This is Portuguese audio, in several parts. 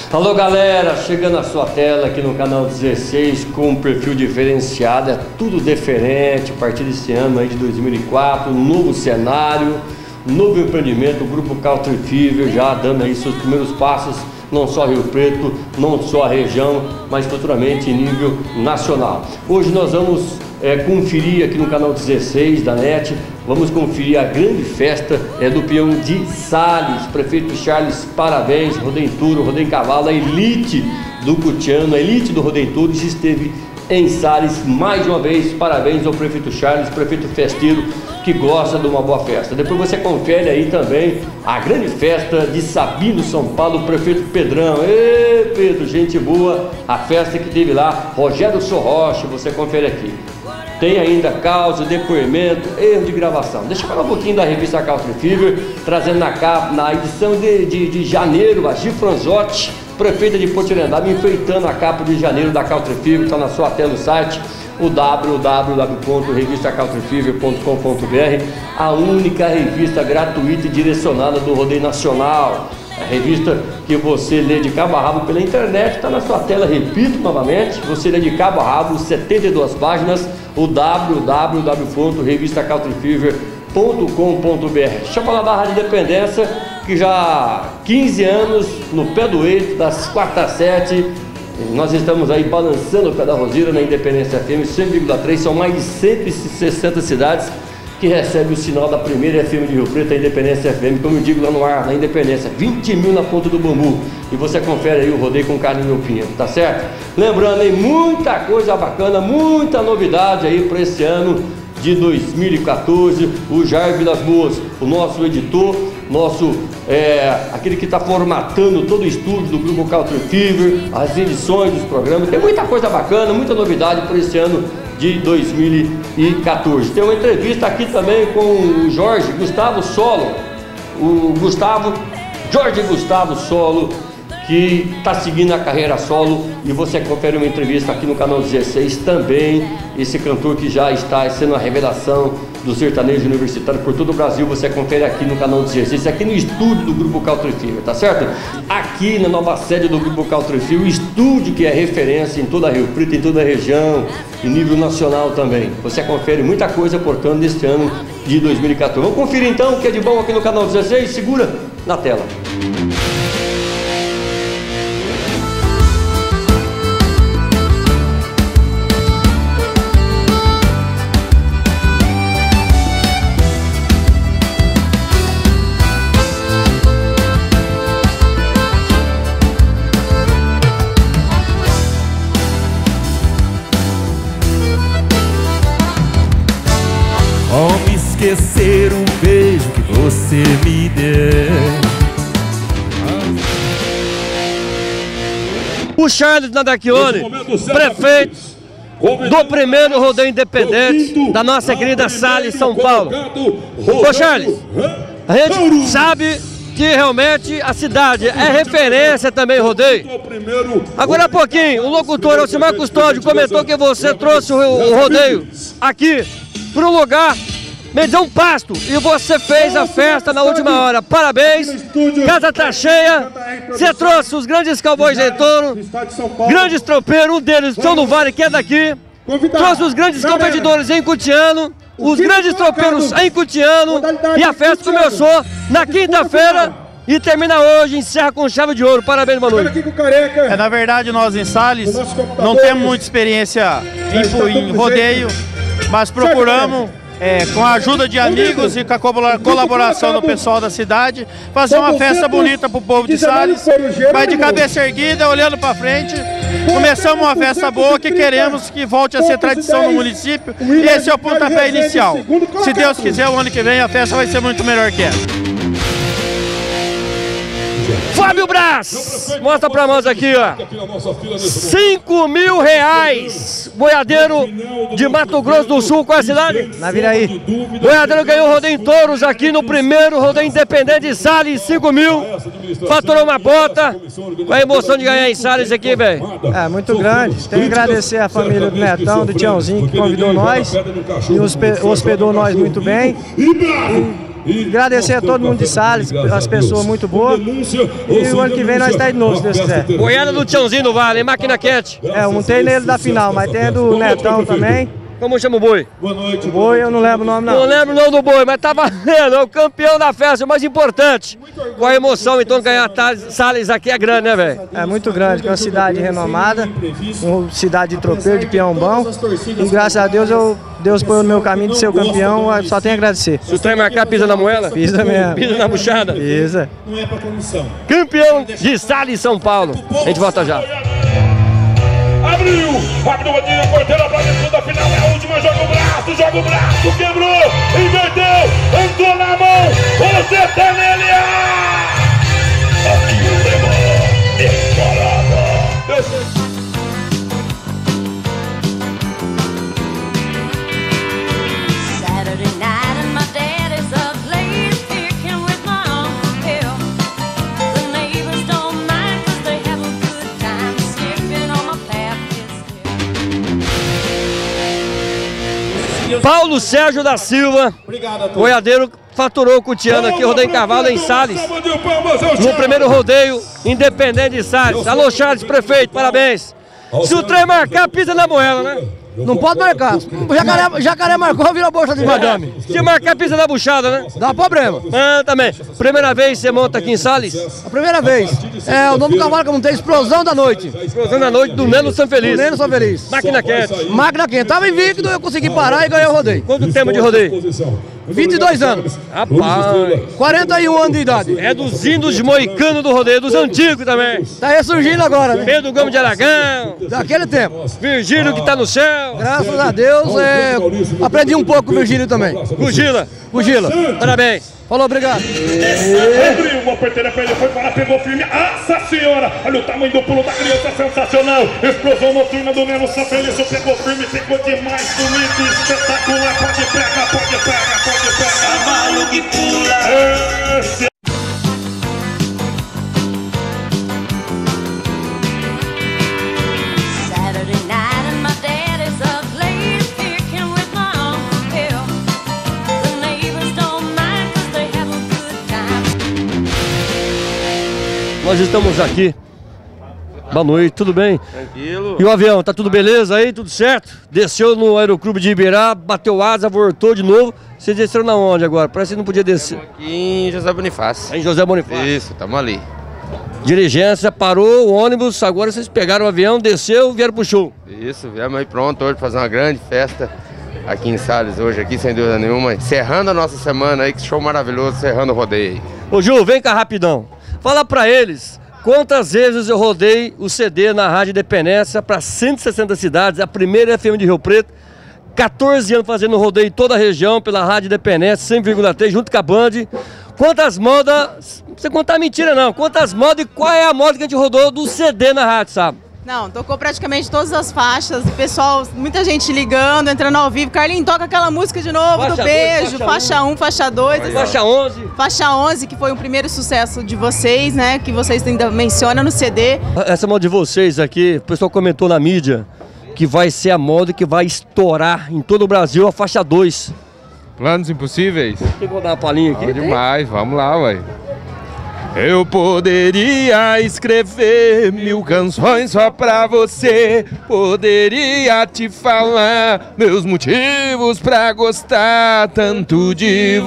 Alô galera, chegando na sua tela aqui no canal 16 com um perfil diferenciado, é tudo diferente a partir desse ano aí de 2004, novo cenário, novo empreendimento, o Grupo Country Fever já dando aí seus primeiros passos, não só Rio Preto, não só a região, mas futuramente em nível nacional. Hoje nós vamos conferir aqui no canal 16 da NET, vamos conferir a grande festa do peão de Sales. Prefeito Charles, parabéns, rodeio em touro, rodeio em cavalo, a elite do cutiano, a elite do rodeio em touros esteve em Sales mais uma vez. Parabéns ao prefeito Charles, prefeito festeiro que gosta de uma boa festa. Depois você confere aí também a grande festa de Sabino, São Paulo, o prefeito Pedrão. Ê, Pedro, gente boa, a festa que teve lá, Rogério Sorrocha, você confere aqui. Tem ainda causa, depoimento, erro de gravação. Deixa eu falar um pouquinho da revista Country Fever, trazendo na capa, na edição de janeiro, a Gi Franzotti, prefeita de Potirendaba, enfeitando a capa de janeiro da Country Fever, está na sua tela no site, o www.revistacountryfever.com.br, a única revista gratuita e direcionada do rodeio nacional. A revista que você lê de cabo a rabo pela internet, está na sua tela, repito novamente, você lê de cabo a rabo, 72 páginas, o www.revistacountryfever.com.br. Deixa eu falar da Rádio Independência, que já há 15 anos, no pé do eito, das 4 às 7, nós estamos aí balançando o pé da roseira na Independência FM 100,3, são mais de 160 cidades que recebe o sinal da primeira FM de Rio Preto, a Independência FM, como eu digo lá no ar, na Independência, 20 mil na ponta do bambu, e você confere aí o rodeio com Carlinho Pinho, tá certo? Lembrando aí, muita coisa bacana, muita novidade aí para esse ano de 2014, o Jair Vilas Boas, o nosso editor, aquele que está formatando todo o estúdio do Grupo Country Fever, as edições dos programas, tem muita coisa bacana, muita novidade para esse ano de 2014. Tem uma entrevista aqui também com o Jorge Gustavo Solo, Jorge Gustavo Solo, que está seguindo a carreira solo, e você confere uma entrevista aqui no canal 16 também, esse cantor que já está sendo a revelação do sertanejo universitário por todo o Brasil, você confere aqui no canal 16, aqui no estúdio do Grupo Country Fever, tá certo? Aqui na nova sede do Grupo Country Fever, o estúdio que é referência em toda Rio Preto, em toda a região, em nível nacional também. Você confere muita coisa, portanto, neste ano de 2014. Vamos conferir então o que é de bom aqui no canal 16, segura na tela. Como esquecer um beijo que você me deu? O Charles Nadacchione, prefeito do primeiro rodeio independente da nossa querida Sales, São Paulo. Ô Charles, a gente sabe que realmente a cidade é referência também em rodeio. Agora há pouquinho, o locutor Alcimar Custódio comentou que você trouxe o rodeio aqui para um lugar, Medão Pasto, e você fez a festa na última hora. Parabéns, casa tá cheia, você trouxe os grandes cowboys de touro, grandes tropeiros, um deles, São do Vale, que é daqui, trouxe os grandes competidores em Cutiano, os grandes tropeiros em Cutiano, e a festa começou na quinta-feira e termina hoje, encerra com chave de ouro. Parabéns, Manu. Na verdade, nós em Sales não temos muita experiência em rodeio, mas procuramos, com a ajuda de amigos e com a colaboração do pessoal da cidade, fazer uma festa bonita para o povo de Sales. Vai de cabeça erguida, olhando para frente. Começamos uma festa boa que queremos que volte a ser tradição no município, e esse é o pontapé inicial. Se Deus quiser, o ano que vem a festa vai ser muito melhor que essa. Fábio Braz, mostra pra nós aqui, ó, R$5.000, boiadeiro de Mato Grosso do Sul, qual é a cidade? Naviraí. Boiadeiro ganhou rodeio em touros aqui no primeiro rodeio independente de Sales, 5.000, faturou uma bota. Qual é a emoção de ganhar em Sales aqui, velho? É, muito grande. Tenho que agradecer a família do Netão, do Tiãozinho, que convidou nós e hospedou nós muito bem. agradecer a todo mundo de Sales, as pessoas muito boas. E o ano que vem nós estamos de novo, se Deus quiser. Goiânia do Tiãozinho do Vale, hein? Máquina quente. Eu não tenho nele da final, mas tem do Netão também. Como chama o boi? O boi eu não lembro o nome não. Não lembro o nome do boi, mas tá valendo, é o campeão da festa, o mais importante. Com a emoção, então, ganhar Sales aqui é grande, né, velho? É muito grande, que é uma cidade renomada, uma cidade de tropeiro, de peão bom. E graças a Deus, Deus põe no meu caminho de ser o campeão, só tenho a agradecer. Se o trem marcar, pisa na moela? Pisa mesmo. Pisa na buchada? Pisa. Campeão de Sales, São Paulo. A gente volta já. Abriu o Rodinho, porteira pra dentro da final, é a última, joga o braço, quebrou, inverteu, entrou na mão, você tá nele! Aqui o lema é parada. Saturday night and my daddy's ugly, picking with my Uncle Bill. The neighbors don't mind 'cause they have a good time sniffing on my Paulo Sérgio da Silva, boiadeiro, faturou o Cutiano aqui, rodeio em cavalo em Sales. No primeiro rodeio, independente de Sales. Alô, Charles, prefeito, parabéns. Se o trem marcar, pisa na moela, né? Não pode marcar. Jacaré marcou, vira bolsa de madame. Se marcar, pisa na buchada, né? Dá problema. Ah, também. Primeira vez você monta aqui em Sales? A primeira vez. É o nome do cavalo que eu montei, Explosão da Noite. Explosão da Noite do Neno São Feliz. Do Neno São Feliz. Máquina quente. Máquina quente. Tava invicto, eu consegui parar e ganhei o rodeio. Quanto tempo de rodeio? 22 anos. Rapaz. 41 anos de idade. É dos índios moicanos do rodeio, dos antigos também. Tá ressurgindo agora, né? Pedro Gomes de Aragão. Daquele tempo. Virgílio que tá no céu. Graças a Deus, aprendi um pouco com o Virgílio também. Fugila. Fugila. Parabéns. Falou, obrigado. Abriu uma porteira pra ele, foi para, pegou firme. Nossa senhora, olha o tamanho do pulo da criança, sensacional. Explosão noturna do Neno São Feliz, pegou firme, pegou demais, bonito, espetacular. Pode pegar, pode pegar, pode pegar. Cavalo que pula. Esse Saturday night and my daddy's ugly, picking with my Uncle Bill. The neighbors don't mind 'cause they have a good time. Nós estamos aqui. Boa noite, tudo bem? Tranquilo. E o avião, tá tudo beleza aí? Tudo certo? Desceu no Aeroclube de Ibirá, bateu asa, voltou de novo. Vocês desceram na onde agora? Parece que não podia descer. Aqui em José Bonifácio. Em José Bonifácio. Isso, tamo ali. Diligência, parou o ônibus, agora vocês pegaram o avião, desceu e vieram pro show. Isso, viemos aí pronto hoje pra fazer uma grande festa aqui em Sales hoje, aqui sem dúvida nenhuma. Encerrando a nossa semana aí, que show maravilhoso, encerrando o rodeio aí. Ô Ju, vem cá rapidão. Fala pra eles quantas vezes eu rodei o CD na Rádio Independência para 160 cidades, a primeira FM de Rio Preto. 14 anos fazendo rodeio em toda a região pela Rádio Independência, 100,3, junto com a Band. Quantas modas, não precisa contar mentira não, quantas modas e qual é a moda que a gente rodou do CD na rádio, sabe? Não, tocou praticamente todas as faixas, o pessoal, muita gente ligando, entrando ao vivo. Carlinhos, toca aquela música de novo, Faixa do dois, beijo, faixa faixa 1, faixa 2. Faixa 11. Faixa 11, que foi o primeiro sucesso de vocês, né, que vocês ainda mencionam no CD. Essa moda de vocês aqui, o pessoal comentou na mídia que vai ser a moda que vai estourar em todo o Brasil, a faixa 2. Planos impossíveis? Tem que dar uma palhinha aqui? Demais, vamos lá, ué. Eu poderia escrever 1000 canções só pra você. Poderia te falar meus motivos pra gostar tanto de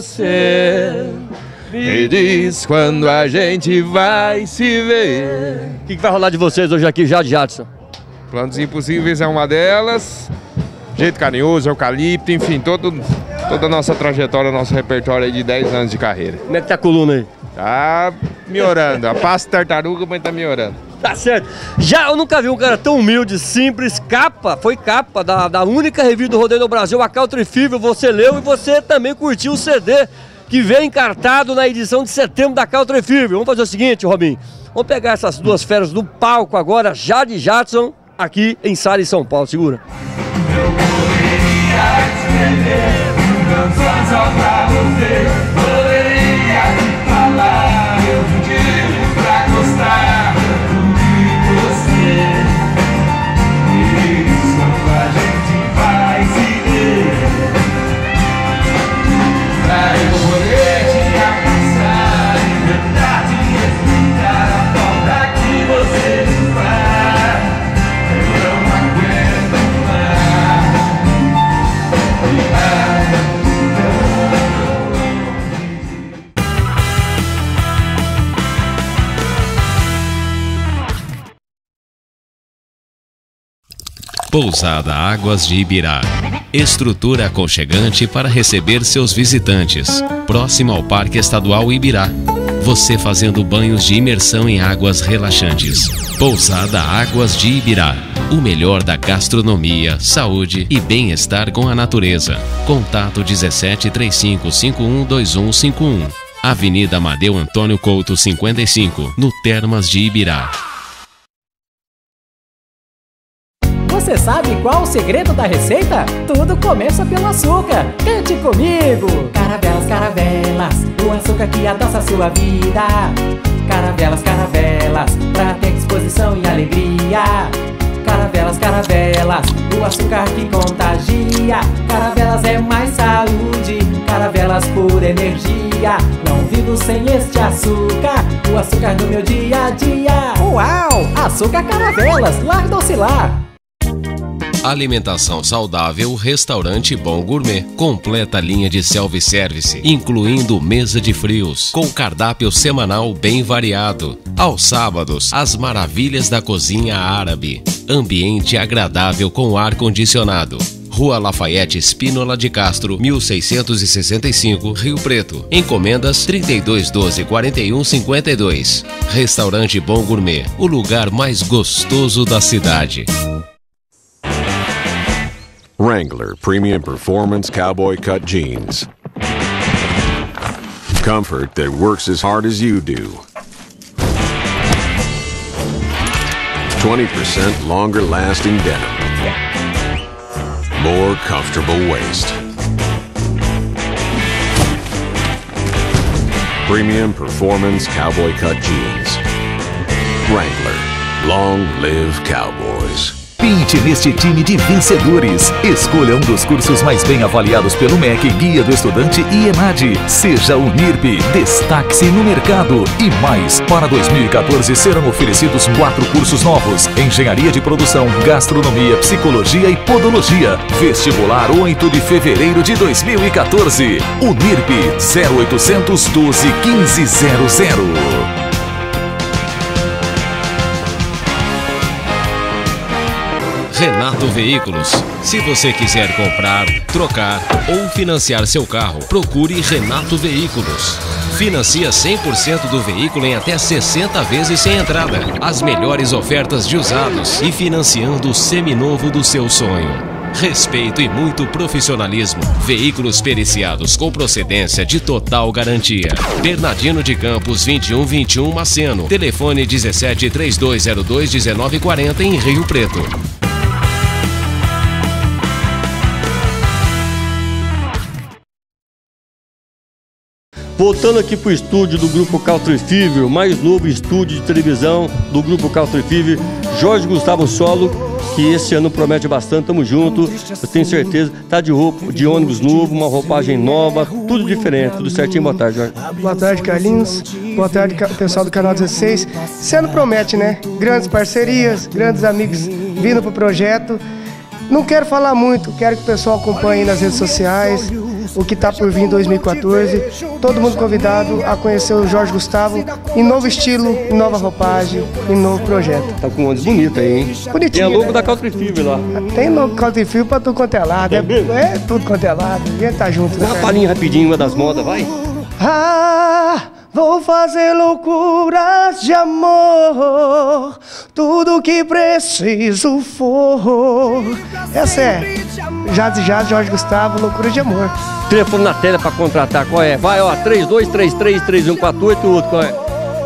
você. Me diz quando a gente vai se ver. O que vai rolar de vocês hoje aqui, Jade Jadson? Planos Impossíveis é uma delas. Jeito Carinhoso, Eucalipto, enfim, toda a nossa trajetória, nosso repertório aí de 10 anos de carreira. Como é que tá a coluna aí? Tá melhorando, a passo tartaruga, mas tá melhorando. Tá certo. Já eu nunca vi um cara tão humilde, simples, foi capa da única revista do rodeio do Brasil, a Country Fever, você leu e você também curtiu o CD que veio encartado na edição de setembro da Country Fever. Vamos fazer o seguinte, Robinho, vamos pegar essas duas feras do palco agora, Jade Jadson, aqui em Sales, São Paulo, segura. Eu poderia escrever canções só pra você. Poderia te falar meus motivos pra gostar de você. E isso quando a gente vai se ver. Pra eu poder Pousada Águas de Ibirá. Estrutura aconchegante para receber seus visitantes. Próximo ao Parque Estadual Ibirá. Você fazendo banhos de imersão em águas relaxantes. Pousada Águas de Ibirá. O melhor da gastronomia, saúde e bem-estar com a natureza. Contato 17 35 51 2151. Avenida Amadeu Antônio Couto 55, no Termas de Ibirá. Você sabe qual o segredo da receita? Tudo começa pelo açúcar. Cante comigo! Caravelas, caravelas, o açúcar que adoça a sua vida. Caravelas, caravelas, pra ter disposição e alegria. Caravelas, caravelas, o açúcar que contagia. Caravelas é mais saúde, caravelas por energia. Não vivo sem este açúcar, o açúcar do meu dia a dia. Uau! Açúcar Caravelas, Lar do Ocilar. Alimentação saudável, Restaurante Bom Gourmet. Completa linha de self-service, incluindo mesa de frios, com cardápio semanal bem variado. Aos sábados, as maravilhas da cozinha árabe. Ambiente agradável com ar-condicionado. Rua Lafayette Espínola de Castro, 1665, Rio Preto. Encomendas 3212-4152. Restaurante Bom Gourmet, o lugar mais gostoso da cidade. Wrangler Premium Performance Cowboy Cut Jeans. Comfort that works as hard as you do. 20% longer lasting denim. More comfortable waist. Premium Performance Cowboy Cut Jeans. Wrangler. Long live Cowboys. Pinte neste time de vencedores. Escolha um dos cursos mais bem avaliados pelo MEC, Guia do Estudante e ENAD. Seja o NIRP, destaque-se no mercado. E mais, para 2014 serão oferecidos 4 cursos novos: Engenharia de Produção, Gastronomia, Psicologia e Podologia. Vestibular 8 de fevereiro de 2014. O NIRP 0800 12 1500. Renato Veículos. Se você quiser comprar, trocar ou financiar seu carro, procure Renato Veículos. Financia 100% do veículo em até 60 vezes sem entrada. As melhores ofertas de usados e financiando o seminovo do seu sonho. Respeito e muito profissionalismo. Veículos periciados com procedência de total garantia. Bernardino de Campos 2121 Maceno. Telefone 17 3202 1940 em Rio Preto. Voltando aqui para o estúdio do Grupo Country Fever, o mais novo estúdio de televisão do Grupo Country Fever, Jorge Gustavo Solo, que esse ano promete bastante, tamo junto, eu tenho certeza, tá de roupa, de ônibus novo, uma roupagem nova, tudo diferente, tudo certinho. Boa tarde, Jorge. Boa tarde, Carlinhos. Boa tarde, pessoal do Canal 16. Esse ano promete, né? Grandes parcerias, grandes amigos vindo pro projeto. Não quero falar muito, quero que o pessoal acompanhe nas redes sociais o que está por vir em 2014. Todo mundo convidado a conhecer o Jorge Gustavo em novo estilo, em nova roupagem, em novo projeto. Tá com um ônibus bonito aí, hein? Bonitinho. Tem a logo né? da Country Fever lá. Tem logo Country Fever pra tudo quanto é lado. É tudo quanto é lado. A gente tá junto. Dá uma palhinha rapidinho, uma das modas, vai. Ah, vou fazer loucuras de amor, tudo que preciso for. Essa é Jazz Jorge Gustavo, Loucura de Amor. Telefone na tela para contratar, qual é? Vai, ó, 32333148, o outro qual é?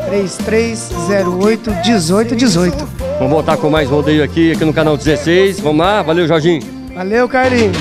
3308-1818. Vamos voltar com mais rodeio aqui no canal 16. Vamos lá, valeu, Jorginho. Valeu, Carlinhos.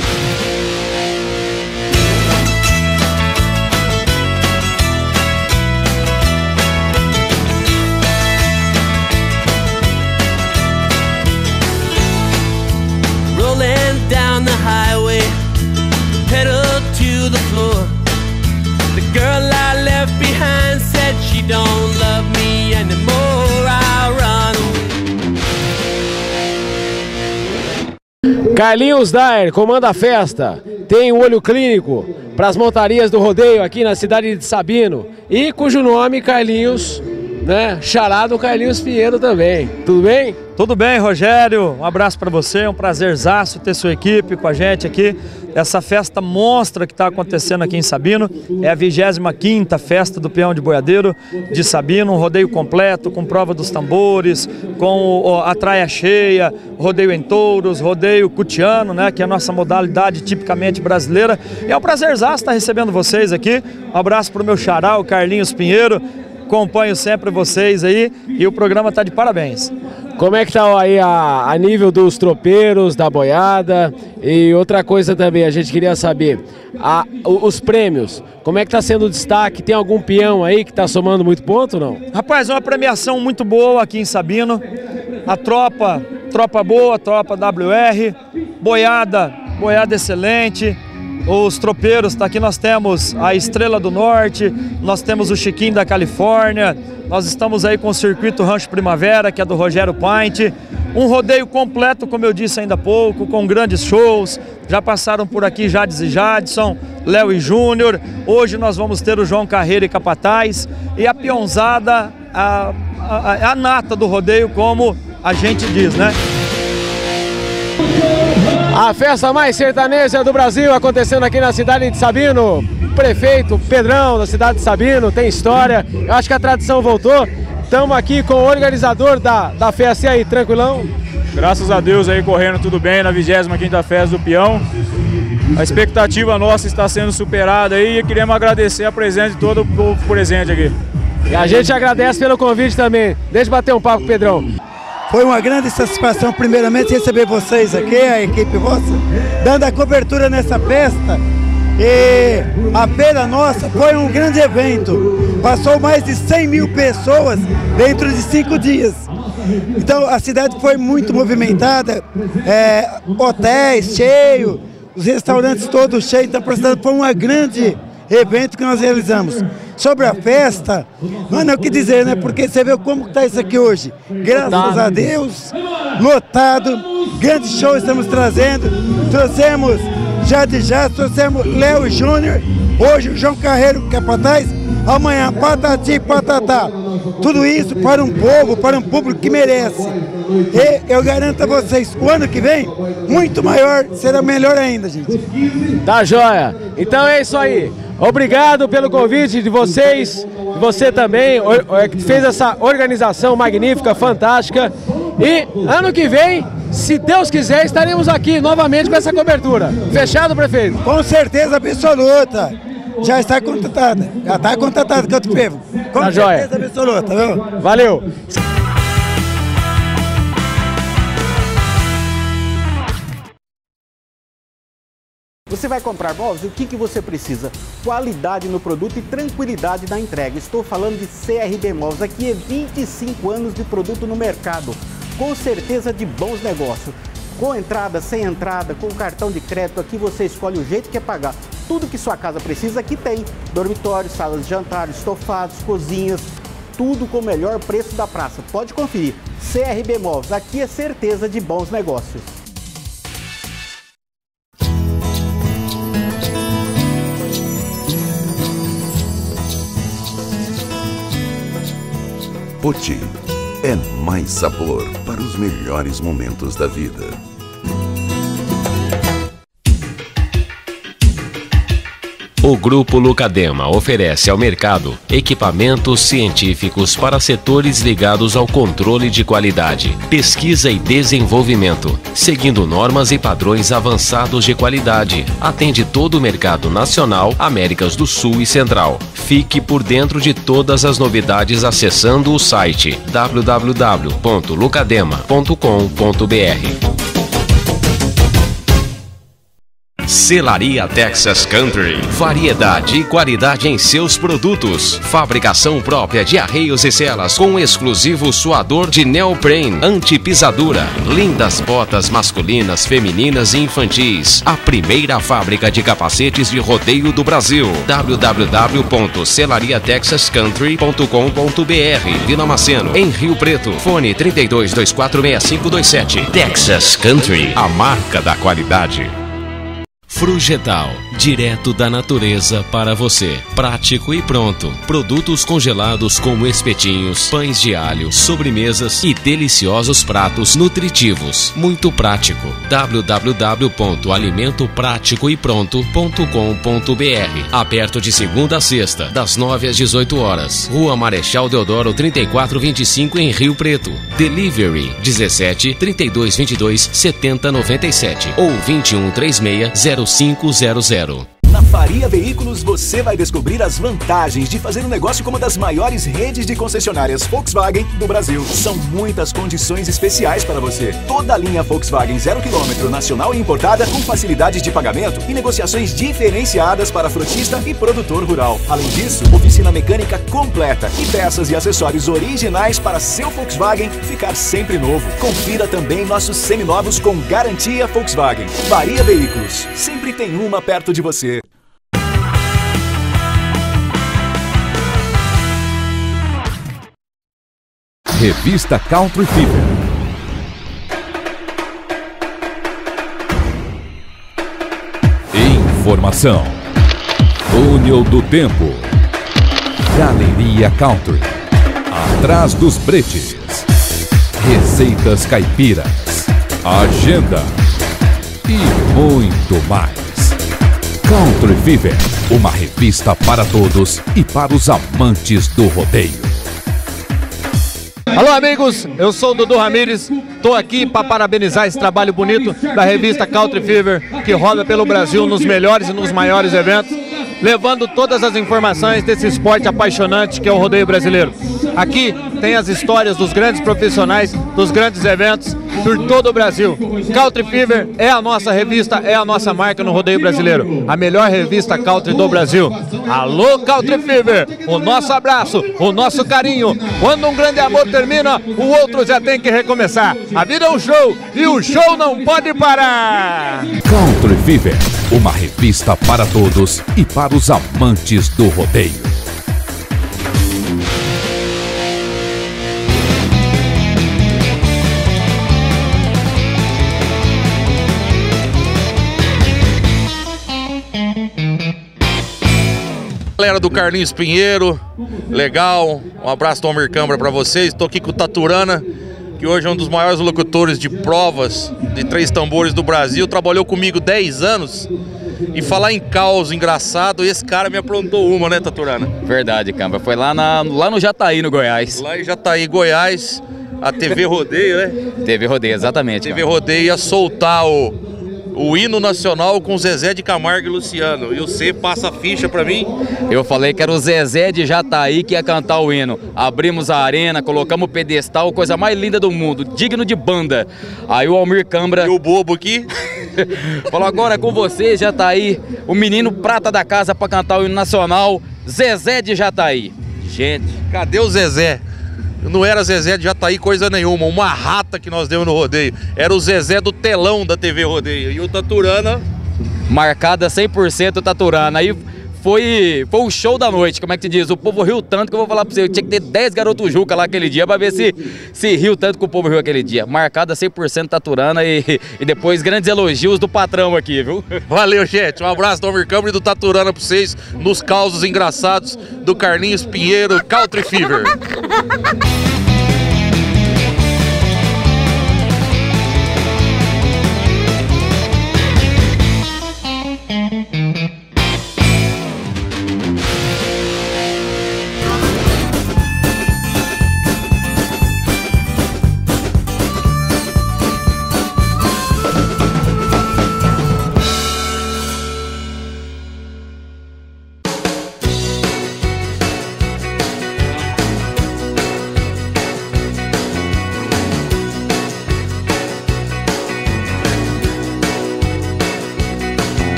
Carlinhos Daer comanda a festa, tem um olho clínico para as montarias do rodeio aqui na cidade de Sabino e cujo nome Carlinhos né, xará do Carlinhos Pinheiro também. Tudo bem? Tudo bem, Rogério. Um abraço para você, é um prazerzaço ter sua equipe com a gente aqui. Essa festa monstra que está acontecendo aqui em Sabino. É a 25ª festa do Peão de Boiadeiro de Sabino, um rodeio completo, com prova dos tambores, com a traia cheia, rodeio em touros, rodeio cutiano, né, que é a nossa modalidade tipicamente brasileira. E é um prazerzaço estar recebendo vocês aqui. Um abraço para o meu xará, o Carlinhos Pinheiro. Acompanho sempre vocês aí e o programa está de parabéns. Como é que tá aí a nível dos tropeiros, da boiada? E outra coisa também, a gente queria saber, os prêmios, como é que tá sendo o destaque? Tem algum peão aí que tá somando muito ponto, não? Rapaz, é uma premiação muito boa aqui em Sabino. A tropa boa, tropa WR, boiada excelente. Os tropeiros, tá aqui nós temos a Estrela do Norte, nós temos o Chiquinho da Califórnia, nós estamos aí com o Circuito Rancho Primavera, que é do Rogério Paint. Um rodeio completo, como eu disse ainda há pouco, com grandes shows. Já passaram por aqui Jades e Jadson, Léo e Júnior. Hoje nós vamos ter o João Carreira e Capataz. E a peãozada, a nata do rodeio, como a gente diz, né? A festa mais sertaneja do Brasil acontecendo aqui na cidade de Sabino. Prefeito Pedrão da cidade de Sabino, tem história. Eu acho que a tradição voltou. Estamos aqui com o organizador da festa. E aí, tranquilão? Graças a Deus aí correndo tudo bem na 25ª festa do Peão. A expectativa nossa está sendo superada aí e queremos agradecer a presença de todo o povo presente aqui. E a gente agradece pelo convite também. Deixa eu bater um papo com o Pedrão. Foi uma grande satisfação, primeiramente, receber vocês aqui, a equipe vossa, dando a cobertura nessa festa. E a feira nossa foi um grande evento. Passou mais de 100 mil pessoas dentro de 5 dias. Então a cidade foi muito movimentada, hotéis cheios, os restaurantes todos cheios. Então a cidade foi um grande evento que nós realizamos. Sobre a festa, não é o que dizer, né? Porque você vê como está isso aqui hoje. Graças a Deus, lotado, grande show estamos trazendo. Trouxemos Jade Jazz, trouxemos Léo Júnior, hoje o João Carreiro Capataz, amanhã Patati Patatá. Tudo isso para um povo, para um público que merece. E eu garanto a vocês, o ano que vem, muito maior, será melhor ainda, gente. Tá joia. Então é isso aí. Obrigado pelo convite de vocês, você também, que fez essa organização magnífica, fantástica. E ano que vem, se Deus quiser, estaremos aqui novamente com essa cobertura. Fechado, prefeito? Com certeza absoluta. Já está contratada. Já está contratada, Canto Frevo. Com tá certeza joia. Absoluta, viu? Valeu. Você vai comprar móveis? O que você precisa? Qualidade no produto e tranquilidade na entrega. Estou falando de CRB Móveis. Aqui é 25 anos de produto no mercado. Com certeza de bons negócios. Com entrada, sem entrada, com cartão de crédito, aqui você escolhe o jeito que quer pagar. Tudo que sua casa precisa aqui tem. Dormitórios, salas de jantar, estofados, cozinhas, tudo com o melhor preço da praça. Pode conferir. CRB Móveis, aqui é certeza de bons negócios. Poti é mais sabor para os melhores momentos da vida. O Grupo Lucadema oferece ao mercado equipamentos científicos para setores ligados ao controle de qualidade, pesquisa e desenvolvimento, seguindo normas e padrões avançados de qualidade. Atende todo o mercado nacional, Américas do Sul e Central. Fique por dentro de todas as novidades acessando o site www.lucadema.com.br. Selaria Texas Country. Variedade e qualidade em seus produtos. Fabricação própria de arreios e selas com exclusivo suador de neoprene, anti-pisadura. Lindas botas masculinas, femininas e infantis. A primeira fábrica de capacetes de rodeio do Brasil. www.selariatexascountry.com.br. Vila Maceno, em Rio Preto. Fone 32246527. Texas Country, a marca da qualidade. Frugetal, direto da natureza para você. Prático e pronto. Produtos congelados como espetinhos, pães de alho, sobremesas e deliciosos pratos nutritivos. Muito prático. www.alimentopraticoepronto.com.br. Aberto de segunda a sexta, das 9 às 18 horas. Rua Marechal Deodoro 3425 em Rio Preto. Delivery 17 32 22 70 97 ou 21 36 0500. Na Faria Veículos você vai descobrir as vantagens de fazer um negócio com uma das maiores redes de concessionárias Volkswagen do Brasil. São muitas condições especiais para você. Toda a linha Volkswagen 0 km nacional e importada com facilidades de pagamento e negociações diferenciadas para frotista e produtor rural. Além disso, oficina mecânica completa e peças e acessórios originais para seu Volkswagen ficar sempre novo. Confira também nossos seminovos com garantia Volkswagen. Faria Veículos, sempre tem uma perto de você. Revista Country Fever. Informação. Túnel do Tempo. Galeria Country. Atrás dos bretes. Receitas caipiras. Agenda. E muito mais. Country Fever, uma revista para todos e para os amantes do rodeio. Alô amigos, eu sou o Dudu Ramires, estou aqui para parabenizar esse trabalho bonito da revista Country Fever, que roda pelo Brasil nos melhores e nos maiores eventos, levando todas as informações desse esporte apaixonante que é o rodeio brasileiro. Aqui tem as histórias dos grandes profissionais, dos grandes eventos por todo o Brasil. Country Fever é a nossa revista, é a nossa marca no rodeio brasileiro. A melhor revista country do Brasil. Alô Country Fever, o nosso abraço, o nosso carinho. Quando um grande amor termina, o outro já tem que recomeçar. A vida é um show e o show não pode parar. Country Fever, uma revista para todos e para os amantes do rodeio. Galera do Carlinhos Pinheiro, legal, um abraço do Almir Câmara para vocês. Estou aqui com o Taturana, que hoje é um dos maiores locutores de provas de 3 tambores do Brasil, trabalhou comigo 10 anos. E falar em caos engraçado, esse cara me aprontou uma, né, Taturana? Verdade, Câmara, foi lá no Jataí, no Goiás. Lá em Jataí, Goiás, a TV Rodeio, né? TV Rodeio, exatamente. TV Rodeio ia soltar o hino nacional com Zezé de Camargo e Luciano. E você passa a ficha pra mim? Eu falei que era o Zezé de Jataí que ia cantar o hino. Abrimos a arena, colocamos o pedestal, coisa mais linda do mundo, digno de banda. Aí o Almir Câmara... E o bobo aqui? Falou, agora é com você, Jataí, o menino prata da casa pra cantar o hino nacional, Zezé de Jataí. Gente... Cadê o Zezé? Não era Zezé de Jataí coisa nenhuma, uma rata que nós demos no rodeio. Era o Zezé do telão da TV Rodeio. E o Taturana... Marcada 100% Taturana. Aí foi o show da noite, como é que se diz? O povo riu tanto que eu vou falar pra você, eu tinha que ter 10 garotos Juca lá aquele dia pra ver se riu tanto que o povo riu aquele dia. Marcada 100% Taturana e depois grandes elogios do patrão aqui, viu? Valeu, gente. Um abraço do Almir Câmara e do Taturana pra vocês nos causos engraçados do Carlinhos Pinheiro, Country Fever.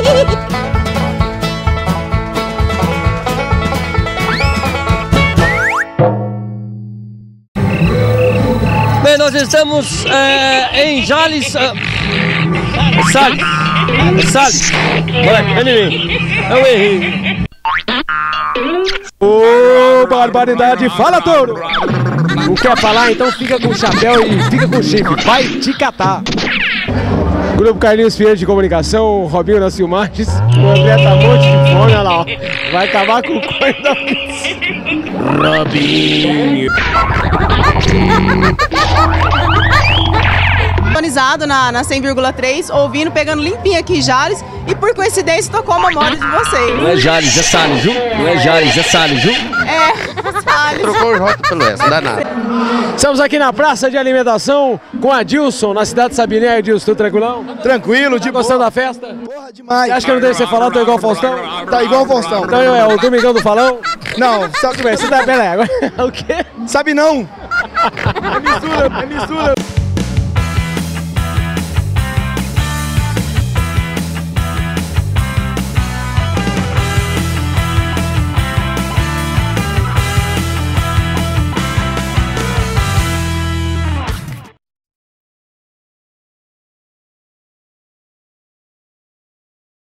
Bem, nós estamos em Jales. Salles. Moleque, vem em mim. Eu errei. Ô, barbaridade, fala, touro! Não quer falar? Então fica com o chapéu e fica com o chifre, vai te catar! Grupo Carlinhos Pinheiro de Comunicação, Robinho das Filmagens, o André tá monte de fome, olha lá, ó. Vai acabar com o coelho da pizza. Robinho. Sintonizado na 100,3, ouvindo, pegando limpinho aqui em Jales e por coincidência tocou a memória de vocês. Não é Jales, é Salles, viu? Não é Jales, é Salles, viu? É, Salles. Trocou o J pelo S, não dá nada. Estamos aqui na praça de alimentação com a Dilson, na cidade de Sabiné. Adilson, tudo tranquilão? Tranquilo, de gostando da festa? Porra, demais. Você acha que eu não devo ser falando, tô igual o Faustão? Tá igual o Faustão. Então é o Domingão do Falão? Não, sabe o que é? Você tá bem, agora. O quê? Sabe não. É mistura.